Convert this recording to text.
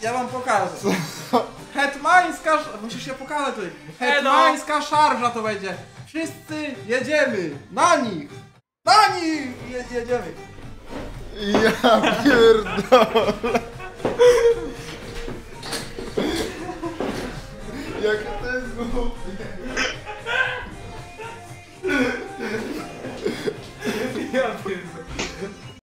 Ja wam pokażę. Hetmańska... Musisz się pokazać tutaj. Hetmańska szarża to będzie. Wszyscy jedziemy. Na nich. Na nich jedziemy. Ja pierdolę. Jakie to jest głupie.